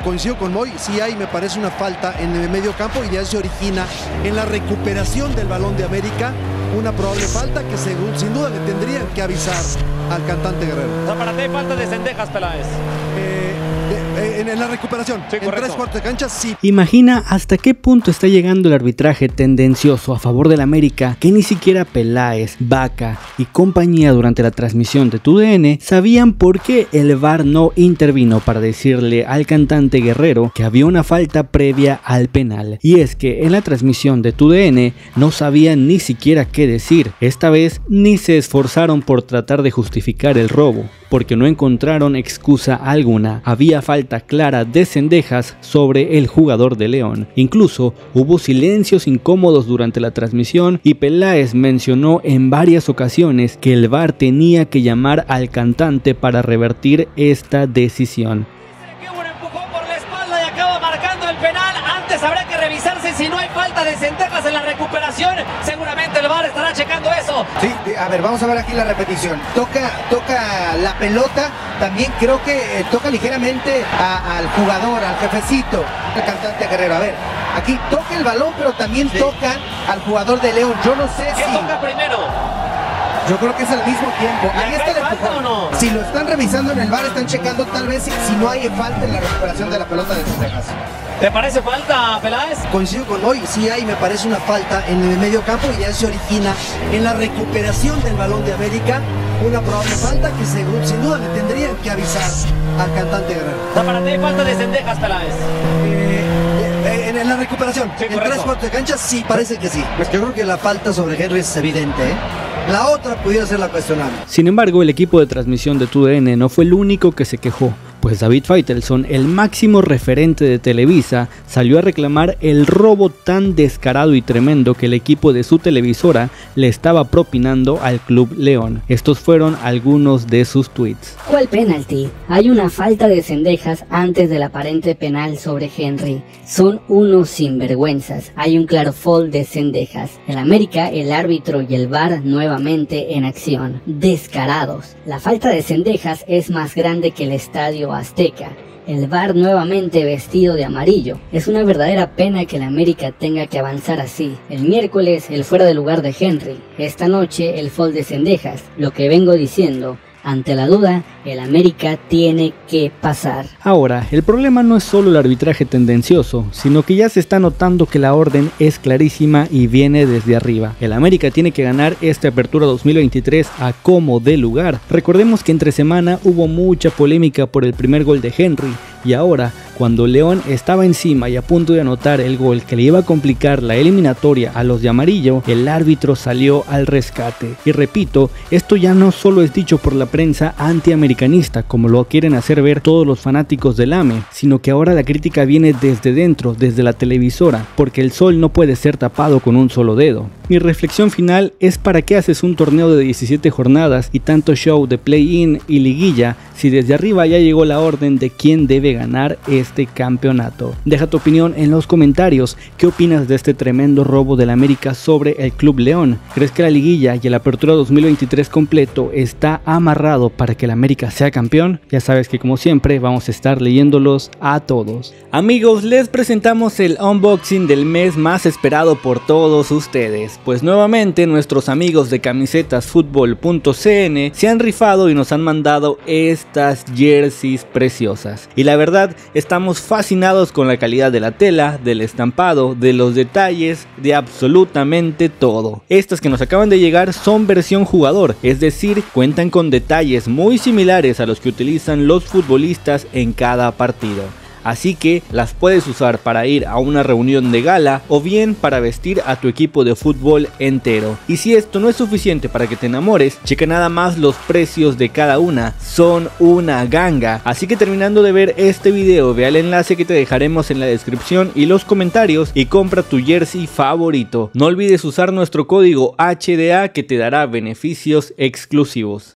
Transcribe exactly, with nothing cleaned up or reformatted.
Coincido con Moy, sí hay, me parece, una falta en el medio campo y ya se origina en la recuperación del balón de América una probable falta que según, sin duda le tendrían que avisar al cantante Guerrero. O sea, para ti hay falta de Cendejas, Peláez. Eh, de, en, en la recuperación, sí, en tres cuartos de cancha, sí. Imagina hasta qué punto está llegando el arbitraje tendencioso a favor del América, que ni siquiera Peláez, Vaca y compañía durante la transmisión de T U D N sabían por qué el V A R no intervino para decirle al cantante Guerrero que había una falta previa al penal. Y es que en la transmisión de T U D N no sabían ni siquiera qué decir. Esta vez ni se esforzaron por tratar de justificar el robo, porque no encontraron excusa alguna. Había falta clara de Cendejas sobre el jugador de León. Incluso hubo silencios incómodos durante la transmisión y Peláez mencionó en varias ocasiones que el V A R tenía que llamar al cantante para revertir esta decisión. Que hubo un empujón por la espalda y acaba marcando el penal. Antes habrá que revisarse si no hay falta de Cendejas en la recuperación. Seguramente el V A R estará checando eso. Sí, a ver, vamos a ver aquí la repetición. Toca, toca la pelota, también creo que eh, toca ligeramente a, al jugador, al jefecito, al cantante Guerrero. A ver, aquí toca el balón, pero también sí toca al jugador de León. Yo no sé ¿Qué si... toca primero? Yo creo que es al mismo tiempo. Ahí está el empujón. ¿O no? Si lo están revisando en el V A R, están checando tal vez si, si no hay falta en la recuperación de la pelota de Cendejas. ¿Te parece falta, Peláez? Coincido con Moy, sí hay, me parece, una falta en el medio campo y ya se origina en la recuperación del balón de América una probable falta que según, sin duda le tendrían que avisar al cantante Guerrero. O sea, para ti hay falta de Cendejas, Peláez. Eh, eh, en, en la recuperación, sí, en tres cuartos de cancha, sí, parece que sí. Pues yo creo que la falta sobre Henry es evidente, ¿eh? La otra pudiera ser la cuestionable. Sin embargo, el equipo de transmisión de T U D N no fue el único que se quejó, pues David Faitelson, el máximo referente de Televisa, salió a reclamar el robo tan descarado y tremendo que el equipo de su televisora le estaba propinando al Club León. Estos fueron algunos de sus tweets. ¿Cuál penalti? Hay una falta de Cendejas antes del aparente penal sobre Henry. Son unos sinvergüenzas. Hay un claro foul de Cendejas. El América, el árbitro y el V A R nuevamente en acción. Descarados. La falta de Cendejas es más grande que el estadio Azteca. El V A R nuevamente vestido de amarillo. Es una verdadera pena que el América tenga que avanzar así. El miércoles el fuera de lugar de Henry. Esta noche el foul de Cendejas. Lo que vengo diciendo. Ante la duda, el América tiene que pasar. Ahora, el problema no es solo el arbitraje tendencioso, sino que ya se está notando que la orden es clarísima y viene desde arriba. El América tiene que ganar esta apertura dos mil veintitrés a como dé lugar. Recordemos que entre semana hubo mucha polémica por el primer gol de Henry, y ahora, cuando León estaba encima y a punto de anotar el gol que le iba a complicar la eliminatoria a los de amarillo, el árbitro salió al rescate. Y repito, esto ya no solo es dicho por la prensa antiamericanista, como lo quieren hacer ver todos los fanáticos del A M E, sino que ahora la crítica viene desde dentro, desde la televisora, porque el sol no puede ser tapado con un solo dedo. Mi reflexión final es: ¿para qué haces un torneo de diecisiete jornadas y tanto show de play-in y liguilla si desde arriba ya llegó la orden de quién debe ganar este campeonato? Deja tu opinión en los comentarios. ¿Qué opinas de este tremendo robo del América sobre el Club León? ¿Crees que la liguilla y el apertura dos mil veintitrés completo está amarrado para que el América sea campeón? Ya sabes que, como siempre, vamos a estar leyéndolos a todos. Amigos, les presentamos el unboxing del mes más esperado por todos ustedes, pues nuevamente nuestros amigos de camisetas fútbol punto c n se han rifado y nos han mandado estas jerseys preciosas. Y la verdad, estamos fascinados con la calidad de la tela, del estampado, de los detalles, de absolutamente todo. Estas que nos acaban de llegar son versión jugador, es decir, cuentan con detalles muy similares a los que utilizan los futbolistas en cada partido. Así que las puedes usar para ir a una reunión de gala o bien para vestir a tu equipo de fútbol entero. Y si esto no es suficiente para que te enamores, checa nada más los precios de cada una, son una ganga. Así que terminando de ver este video, ve al enlace que te dejaremos en la descripción y los comentarios y compra tu jersey favorito. No olvides usar nuestro código H D A que te dará beneficios exclusivos.